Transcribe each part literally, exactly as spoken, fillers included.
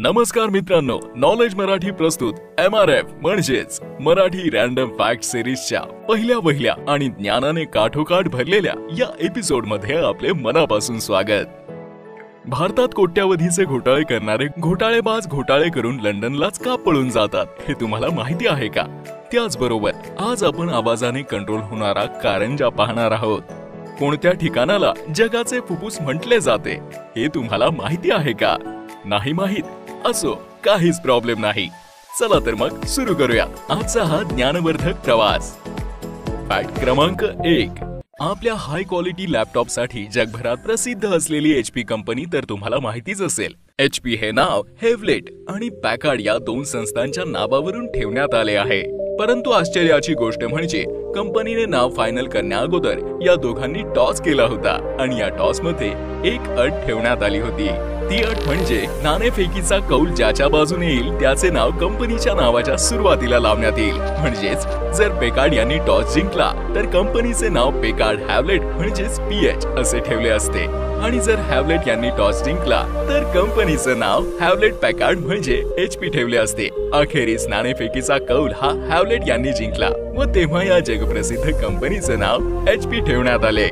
नमस्कार मित्रांनो, नॉलेज मराठी प्रस्तुत एम आर एफ म्हणजेच मराठी रॅन्डम फॅक्ट सिरीजच्या पहिल्या वहिल्या आणि ज्ञानाने काठोकाठ भरलेल्या या एपिसोड मध्ये आपले मनापासून स्वागत। भारतात कोट्यावधीचे घोटाळे करणारे घोटाळेबाज घोटाळे करून लंडनलाच का पळून जातात हे तुम्हाला माहिती आहे का? त्याचबरोबर आज आपण आवाजाने कंट्रोल होणारा कारंजा पाहणार आहोत। कोणत्या ठिकाणाला जगाचे फुफ्फुस म्हटले जाते हे तुम्हाला माहिती आहे का? नाही माहित? असो, काहीच प्रॉब्लेम नाही। चला तर मग सुरू करूया आजचा हा ज्ञानवर्धक प्रवास। फॅक्ट क्रमांक एक, आपल्या हाय क्वालिटी लॅपटॉप साठी जगभरात प्रसिद्ध असलेली एचपी कंपनी तर तुम्हाला माहितीच असेल। एचपी हे नाव हेवलेट आणि पॅकार्ड या दोन संस्थांच्या नावावरून ठेवण्यात आले आहे। परंतु आश्चर्याची गोष्ट म्हणजे कंपनीने नाव फायनल करण्या अगोदर या दोघांनी टॉस केला होता आणि या टॉस मध्ये एक अट ठेवण्यात आली होती। ती अट म्हणजे नाणेफेकीचा कौल ज्याच्या बाजूने येईल त्याचे नाव कंपनीच्या नावाच्या सुरुवातीला लावण्यात येईल। म्हणजेच जर पेकार्ड यांनी टॉस जिंकला तर कंपनीचे नाव पेकार्ड हॅवलेट म्हणजेच पीएच असे ठेवले असते आणि जर हॅवलेट यांनी टॉस जिंकला तर कंपनीचे नाव हॅवलेट पॅकार्ड म्हणजे एचपी ठेवले असते। अखेरीस नाणेफेकीचा कौल हा हॅवलेट यांनी जिंकला व तेव्हा या जगप्रसिद्ध कंपनीचे नाव एचपी ठेवण्यात आले।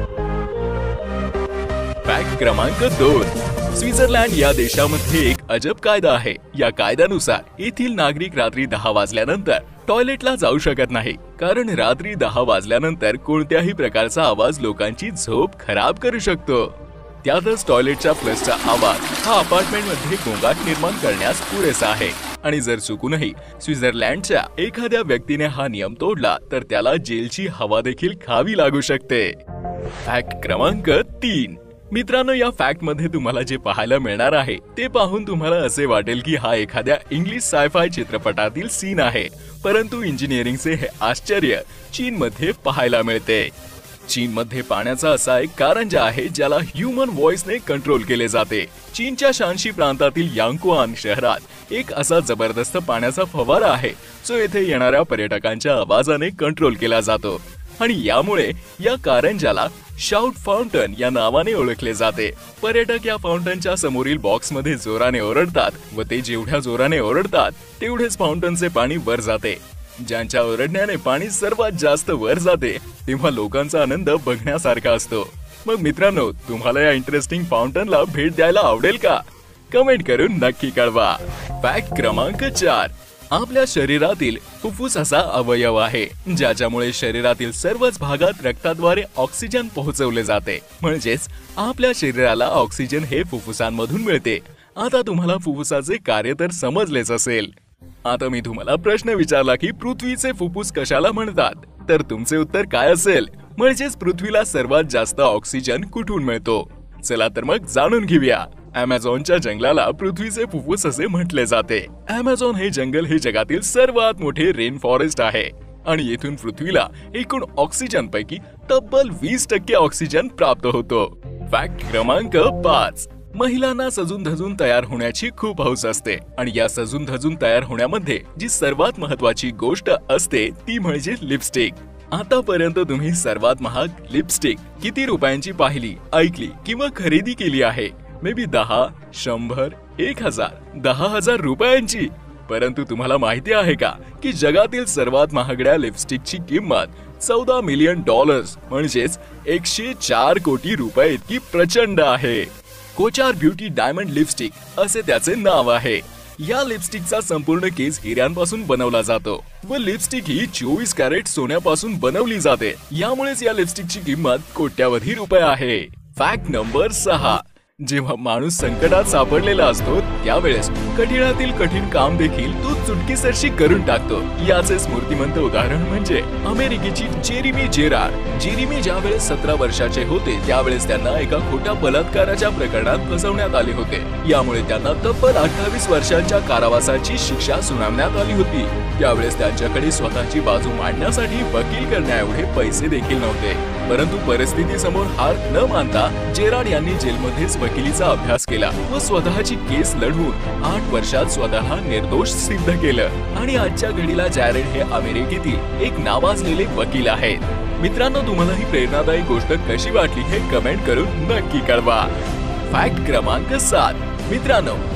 फॅक्ट क्रमांक दोन, स्वित्झर्लंड या देशामध्ये एक अजब कायदा आहे। या कायद्यानुसार येथील नागरिक रात्री दहा वाजल्यानंतर टॉयलेटला जाऊ शकत नाही, कारण रात्री दहा वाजल्यानंतर कोणत्याही प्रकारचा आवाज लोकांची झोप खराब करू शकतो। त्यातच टॉयलेटच्या फ्लशचा आवाज हा अपार्टमेंट मध्ये गोंगाट निर्माण करण्यास पुरेसा आहे आणि जर चुकूनही स्वित्झर्लंडच्या एखाद्या व्यक्तीने हा नियम तोडला तर त्याला जेलची हवा देखील खावी लागू शकते। फॅक्ट क्रमांक तीन, मित्रांनो, या फॅक्ट मध्ये तुम्हाला जे पाहायला मिळणार आहे ते पाहून तुम्हाला असे वाटेल की हा एखाद्या इंग्लिश सायफाय चित्रपटातील सीन आहे, परंतु इंजिनिअरिंगचे हे आश्चर्य चीन मध्ये पाहायला मिळते। चीन मध्ये पाण्याचा असा एक कारंजा आहे ज्याला ह्यूमन व्हॉइसने कंट्रोल केले जाते। चीनच्या शांशी प्रांतातील यांगकुआन शहरात एक असा जबरदस्त पाण्याचा फवारा आहे जो येथे येणाऱ्या पर्यटकांच्या आवाजाने कंट्रोल केला जातो आणि यामुळे या कारंजाला शाउट फाउंटन या नावाने ओळखले जाते। पर्यटक या फाउंटनच्या समोरील बॉक्समध्ये जोराने ओरडतात व ते जेवढ्या जोराने ओरडतात तेवढेच फाउंटनचे पाणी वर जाते। ज्यांच्या ओरडण्याने पाणी सर्वात जास्त वर जाते तेव्हा लोकांचा आनंद बघण्यासारखा असतो। मग मित्रांनो, तुम्हाला या इंटरेस्टिंग फाउंटनला भेट द्यायला आवडेल का? कमेंट करून नक्की कळवा। फॅक्ट क्रमांक चार, आपल्या शरीरातील फुफ्फुस असा अवयव आहे ज्याच्यामुळे शरीरातील सर्वच भागात रक्ताद्वारे ऑक्सिजन पोहोचवले जाते। म्हणजेच आपल्या शरीराला ऑक्सिजन हे फुफ्फुसांमधून मिळते। आता तुम्हाला फुफ्फुसाचे कार्य तर समजलेच असेल। आता मी तुम्हाला प्रश्न विचारला की पृथ्वीचे फुफ्फुस कशाला म्हणतात, तर तुमचे उत्तर काय असेल? म्हणजेच पृथ्वीला सर्वात जास्त ऑक्सिजन कुठून मिळतो? चला तर मग जाणून घेऊया। अमेझॉनच्या जंगलाला पृथ्वीचे फुफ्फुस असे म्हटले जाते। अमेझॉन हे जंगल हे जगातील सर्वात मोठे रेन फॉरेस्ट आहे आणि येथून पृथ्वीला एकूण ऑक्सिजन पैकी तब्बल वीस टक्के ऑक्सिजन प्राप्त होतो। फॅक्ट क्रमांक पाच, महिलांना सजून धजून तयार होण्याची खूप हौस असते आणि या सजून धजून तयार होण्यामध्ये जी सर्वात महत्वाची गोष्ट असते ती म्हणजे लिपस्टिक। आतापर्यंत तुम्ही सर्वात महाग लिपस्टिक किती रुपयांची पाहिली, ऐकली किंवा खरेदी केली आहे? मे बी दहा, शंभर, एक हजार, दहा हजार रुपयांची। परंतु तुम्हाला माहिती आहे का की जगातील सर्वात महागड्या लिपस्टिकची किंमत चौदा मिलियन डॉलर्स म्हणजेच एकशे चार कोटी रुपये इतकी प्रचंड आहे। कोचार ब्युटी डायमंड लिपस्टिक असे त्याचे नाव आहे। या लिपस्टिकचा संपूर्ण केस हिऱ्यांपासून बनवला जातो व लिपस्टिक ही चोवीस कॅरेट सोन्यापासून बनवली जाते। यामुळेच या लिपस्टिकची किंमत कोट्यावधी रुपये आहे। फॅक्ट नंबर सहा, जेव्हा माणूस संकटात सापडलेला असतो त्यावेळेस कठीणातील कठीण काम देखील तो चुटकीसरशी करून टाकतो। याचे स्मृतिमंत उदाहरण म्हणजे अमेरिकेची जेरेमी जेरार्ड। जेरेमी ज्यावेळेस सतरा वर्षाचे होते त्यावेळेस त्यांना एका खोट्या बलात्काराच्या प्रकरणात फसवण्यात आले होते। यामुळे त्यांना तब्बल अठ्ठावीस वर्षांच्या कारावासाची शिक्षा सुनावण्यात आली होती। त्यावेळेस त्यांच्याकडे स्वतःची बाजू मांडण्यासाठी वकील करण्याएवढे पैसे देखील नव्हते, परंतु परिस्थितीसमोर हार न मानता जेरार्ड यांनी जेलमध्येच वकिलीचा अभ्यास केला व स्वतःची केस लढवून आठ वर्षात स्वतःला निर्दोष सिद्ध केलं आणि आजच्या घडीला जॅरेड हे अमेरिकेतील एक नावाजलेले वकील आहेत। मित्रांनो, तुम्हाला ही प्रेरणादायी गोष्ट कशी वाटली हे कमेंट करून नक्की कळवा। फॅक्ट क्रमांक सात, मित्रांनो,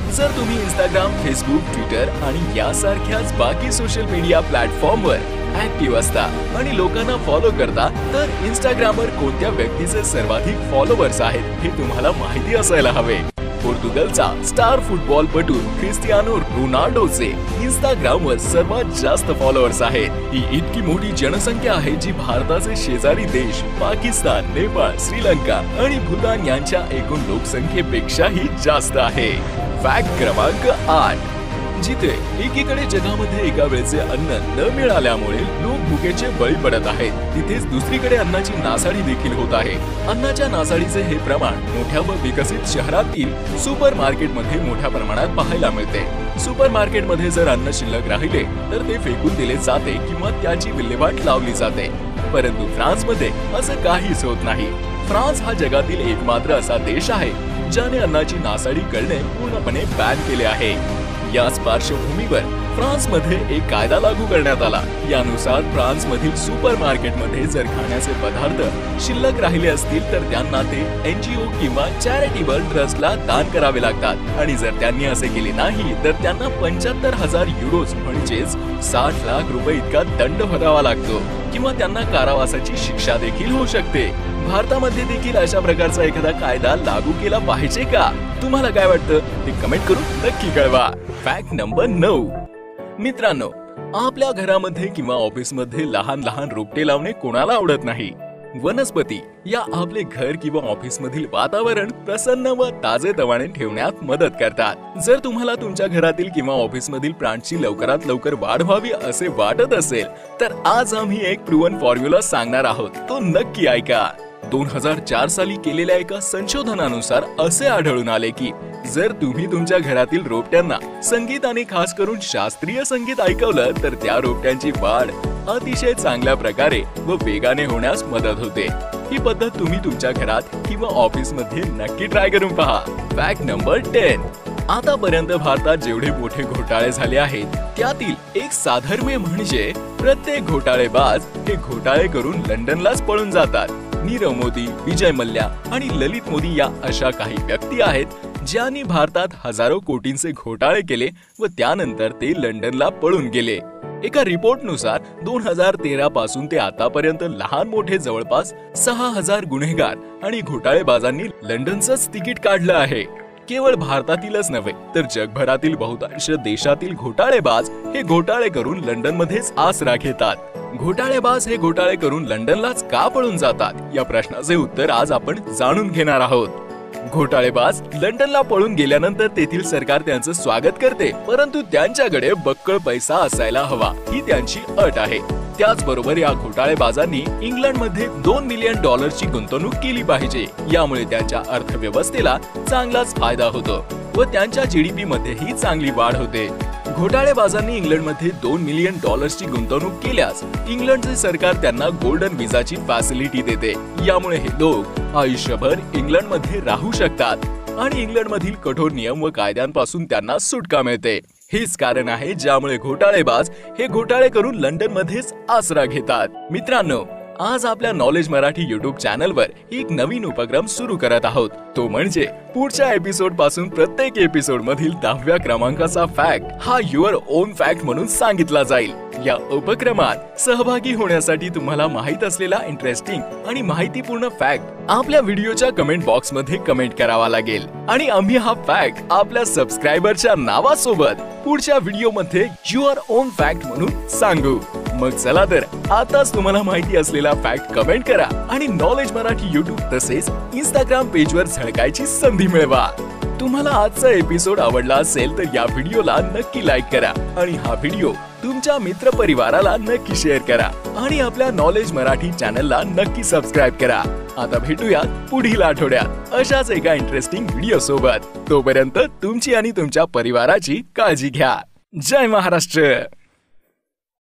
जर तुम्ही इंस्टाग्राम, फेसबुक, ट्विटर आणि यासारख्याच बाकी सोशल मीडिया प्लॅटफॉर्मवर ऍक्टिव्ह असता आणि लोकांना फॉलो करता, तर इंस्टाग्रामवर कोणत्या व्यक्तीचे सर्वाधिक फॉलोअर्स आहेत हे तुम्हाला माहिती असायला हवे. पोर्तुगलचा स्टार फुटबॉलपटू क्रिस्टियानो रोनाल्डोचे इंस्टाग्रामवर सर्वात जास्त फॉलोअर्स आहेत. ही इतकी मोठी जनसंख्या आहे जी भारताचे शेजारी देश पाकिस्तान, नेपाळ, श्रीलंका आणि भूतान यांच्या एकूण लोकसंख्येपेक्षाही जास्त आहे. फॅक्ट क्रमांक आठ. जिथे एकीकडे जगामध्ये एका वेळचे अन्न न मिळाल्यामुळे लोक भुकेचे बळी पडत आहेत, तिथेच दुसरीकडे अन्नाची नासाडी देखील होत आहे. अन्नाच्या नासाडीचे हे प्रमाण मोठ्या व विकसित शहरातील सुपर मार्केटमध्ये मोठ्या प्रमाणात पाहायला मिळते. सुपर मार्केटमध्ये जर अन्न शिल्लक राहिले तर ते फेकून दिले जाते किंवा त्याची विल्हेवाट लावली जाते. परंतु फ्रान्समध्ये असं काहीच होत नाही. फ्रान्स हा जगातील एकमात्र असा देश आहे ज्याने अन्नाची नासाडी करणे पूर्णपणे बॅन केले आहे. याच पार्श्वभूमीवर फ्रान्समध्ये एक कायदा लागू करण्यात आला. यानुसार फ्रान्समधील सुपर मार्केटमध्ये जर खाण्याचे पदार्थ शिल्लक राहिले असतील तर त्यांना ते एनजीओ किंवा चॅरिटेबल ट्रस्टला दान करावे लागतात आणि जर त्यांनी असे केले नाही तर त्यांना पंच्याहत्तर हजार युरोज म्हणजेच साठ लाख रुपये इतका दंड भरावा लागतो किंवा त्यांना कारावासाची शिक्षा देखील होऊ शकते. भारतामध्ये देखील अशा प्रकारचा एखादा कायदा लागू केला पाहिजे का? तुम्हाला काय वाटतं ते कमेंट करून नक्की कळवा. फॅक्ट नंबर नऊ. मित्रांनो, आपल्या घरामध्ये किंवा ऑफिसमध्ये लहान लहान रोपटे लावणे कोणाला आवडत नाही. वनस्पती या आपले घर किंवा ऑफिस मधील वातावरण प्रसन्न व ताजेतवाने ठेवण्यात मदत करतात. जर तुम्हाला तुमच्या घरातील किंवा ऑफिस मधील प्लांटची लवकरात लवकर वाढ व्हावी असे वाटत असेल तर आज आम्ही एक प्रूव्हन फॉर्म्युला सांगणार आहोत, तो नक्की ऐका. दोन हजार चार साली केलेल्या एका संशोधनानुसार असे आढळून आले की जर तुम्ही तुमच्या घरातील रोपट्यांना संगीत आणि खास करून शास्त्रीय संगीत ऐकवलं तर त्या रोपट्यांची वाढ अतिशय चांगल्या प्रकारे व वेगाने होण्यास मदत होते. ही पद्धत तुम्ही तुमच्या घरात किंवा ऑफिस मध्ये नक्की ट्राय करून पहा. Fact number ten. आतापर्यंत भारतात जेवढे मोठे घोटाळे झाले आहेत त्यातील एक साधर्म्य म्हणजे प्रत्येक घोटाळेबाज हे घोटाळे करून लंडनलाच पळून जातात. नीरव मोदी, विजय मल्ल्या आणि ललित मोदी या अशा काही व्यक्ती आहेत ज्यांनी भारतात हजारो कोटींचे घोटाळे केले व त्यानंतर ते लंडनला पळून गेले. एका रिपोर्टनुसार दोन हजार तेरा पासून ते आतापर्यंत लहान मोठे जवळपास सहा हजार गुन्हेगार आणि घोटाळेबाजांनी लंडनचंच तिकीट काढलं आहे. केवळ भारतातीलच नव्हे तर जगभरातील बहुतांश देशातील घोटाळेबाज हे घोटाळे करून लंडनमध्येच आसरा घेतात. घोटाळेबाज हे घोटाळे करून लंडनलाच का पळून जातात या प्रश्नाचे उत्तर आज आपण जाणून घेणार आहोत. घोटाळेबाज लंडनला पळून गेल्यानंतर तेथील सरकार त्यांचं स्वागत करते, परंतु त्यांच्याकडे बक्कळ पैसा असायला हवा ही त्यांची अट आहे. त्याचबरोबर या घोटाळेबाजांनी इंग्लंडमध्ये दोन मिलियन डॉलरची गुंतवणूक केली पाहिजे. यामुळे त्यांच्या अर्थव्यवस्थेला चांगलाच फायदा होतो व त्यांच्या जीडीपी मध्येही चांगली वाढ होते. घोटाळेबाजांनी इंग्लंडमध्ये दोन मिलियन डॉलर्सची गुंतवणूक केल्यास इंग्लंडचे सरकार त्यांना गोल्डन विजाची फॅसिलिटी देते. यामुळे हे लोक आयुष्यभर इंग्लंडमध्ये राहू शकतात आणि इंग्लंडमधील कठोर नियम व कायद्यांपासून त्यांना सुटका मिळते. हेच कारण आहे ज्यामुळे घोटाळेबाज हे घोटाळे करून लंडनमध्येच आसरा घेतात. मित्रांनो, आज आपल्या नॉलेज मराठी युट्यूब चॅनलवर एक नवीन उपक्रम सुरू करत आहोत, तो म्हणजे पुढच्या एपिसोड पासून प्रत्येक एपिसोड मधील दहाव्या क्रमांकाचा फॅक्ट हा युअर ओन फॅक्ट म्हणून सांगितला जाईल. या उपक्रमात सहभागी होण्यासाठी तुम्हाला माहित असलेला इंटरेस्टिंग आणि माहितीपूर्ण फॅक्ट आपल्या व्हिडिओच्या कमेंट बॉक्स मध्ये कमेंट करावा लागेल आणि आम्ही हा फॅक्ट आपल्या सबस्क्रायबरच्या नावासोबत पुढच्या व्हिडिओ मध्ये युअर ओन फॅक्ट म्हणून सांगू. मग चला तर आताच तुम्हाला माहिती असलेला फॅक्ट कमेंट करा आणि नॉलेज मराठी युट्यूब तसेच इंस्टाग्राम पेजवर झळकायची संधी मिळवा. तुम्हाला आजचा एपिसोड आवडला असेल तर या व्हिडिओला नक्की लाईक करा आणि हा व्हिडिओ तुमच्या मित्र परिवाराला नक्की शेअर करा आणि आपल्या नॉलेज मराठी चॅनलला नक्की सबस्क्राईब करा. आता भेटूयात पुढील आठवड्यात अशाच एका इंटरेस्टिंग व्हिडिओ सोबत. तोपर्यंत तुमची आणि तुमच्या परिवाराची काळजी घ्या. जय महाराष्ट्र.